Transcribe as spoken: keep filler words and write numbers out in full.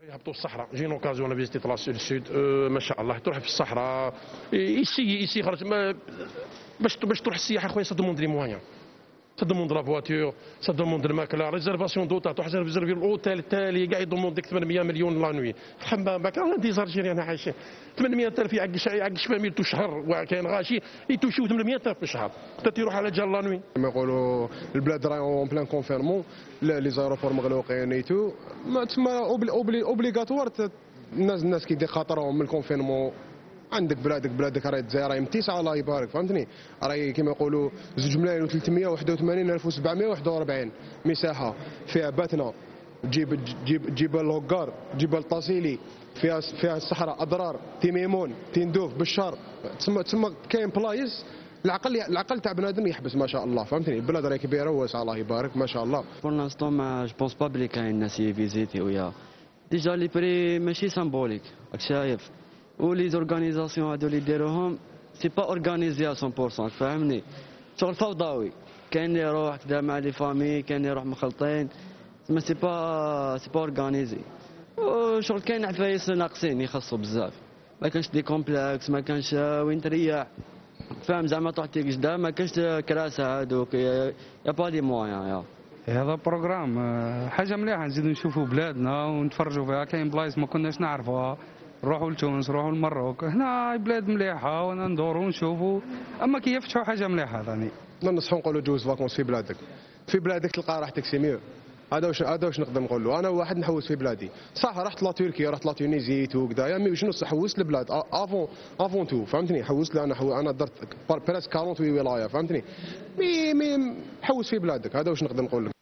يهبطوا الصحراء جي لوكازيون فيزيتي لا سود سود ما شاء الله تروح في الصحراء يسي يسي خرج باش باش تروح السياحه خويا سا دوموند لي موان سا دوموند لا فواتور سا دوموند الماكله ريزيرفاسيون دوتا تروح ريزيرفي الاوتيل التالي كاع يدوموند ديك ثمانمية مليون لا نوي الحمام كاع دي زالجيريان عايشين ثمانمية ألف يعقش يعقش ميل تو شهر وكاين غاشي يتوشيو ثمانمية ألف في الشهر حتى تروح على جال لا نوي كما يقولوا البلاد راهي اون بلان كونفيرمون لي زايروبور مغلوقين ايتو تما اوبليغاتوار الناس الناس كيدير خاطرهم من الكونفينمون. عندك بلادك بلادك راهي الجزائر راهي متيسعه الله يبارك فهمتني راهي كما يقولوا زوج ملايين وثلاثمية وواحد وثمانين ألف وسبعمية وواحد وأربعين مساحه فيها باتنا جيب جيب جبال الهكار جبال الطاسيلي فيها فيها الصحراء اضرار تيميمون تندوف بالشار تسمى تسمى كاين بلايص العقل العقل تاع بنادم يحبس ما شاء الله فهمتني. البلاد راهي كبيره وواسعه الله يبارك ما شاء الله. بور لانستون ما جو بونس با بلي كاين ناس يفيزيتي ويا ديجا لي بري ماشي سامبوليك راك شايف ولي زورغانيزاسيون هادو اللي يديروهم سي با اورغانيزي مية بالمية فاهمني شغل فوضوي كاين اللي يروح كدا مع لي فامي كاين اللي يروح مخلطين ما سي با سي با اورغانيزي وشغل كاين عفايس ناقصين يخصو بزاف ما كانش دي كومبلكس ما كانش وين تريح فاهم زعما تروح تيجي ما كانش كراسه هادوك يا با لي موان يا هذا بروغرام حاجه مليحه نزيدو نشوفوا بلادنا ونتفرجوا فيها. كاين بلايص ما كناش نعرفوها نروحوا لتونس نروحوا للمروك هنا بلاد مليحه وانا ندوروا ونشوفوا اما كي يفتحوا حاجه مليحه ثاني ننصحوا نقولوا جوز فاكونس في بلادك في بلادك تلقى راحتك سي ميو. هذا واش هذا واش نقدر نقول له انا واحد نحوس في بلادي صح رحت لا تركيا رحت لا تونيزي وكذا مي شنو حوست البلاد افون افون تو فهمتني حوست انا حو انا درت بريسك أربعين ولايه فهمتني مي مي حوس في بلادك هذا واش نقدر نقول لك.